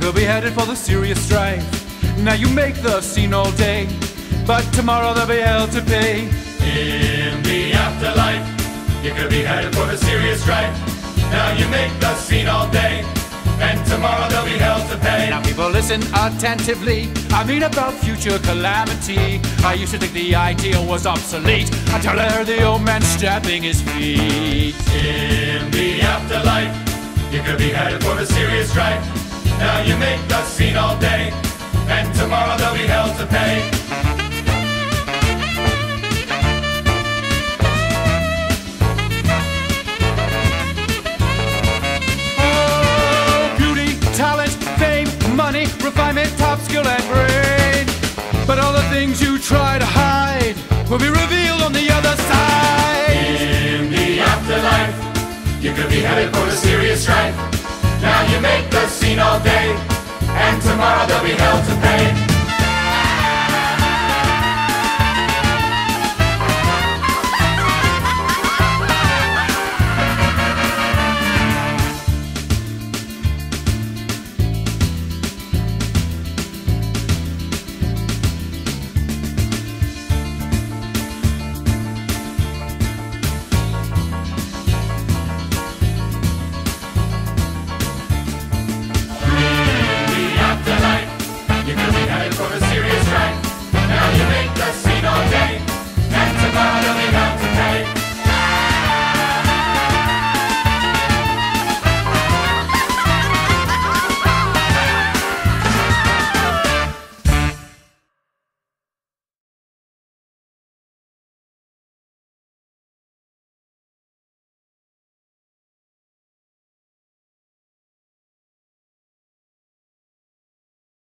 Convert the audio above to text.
could be headed for the serious strife. Now you make the scene all day, but tomorrow there'll be hell to pay. In the afterlife, you could be headed for the serious strife. Now you make the scene all day, and tomorrow there'll be hell to pay. Now people listen attentively, I mean about future calamity. I used to think the idea was obsolete until I heard the old man stamping his feet. In the afterlife, you could be headed for the serious strife. Now you make the scene all day, and tomorrow there'll be hell to pay. Money, refinement, top skill and brain. But all the things you try to hide will be revealed on the other side. In the afterlife, you could be headed for the serious strife. Now you make the scene all day, and tomorrow there'll be hell to pay.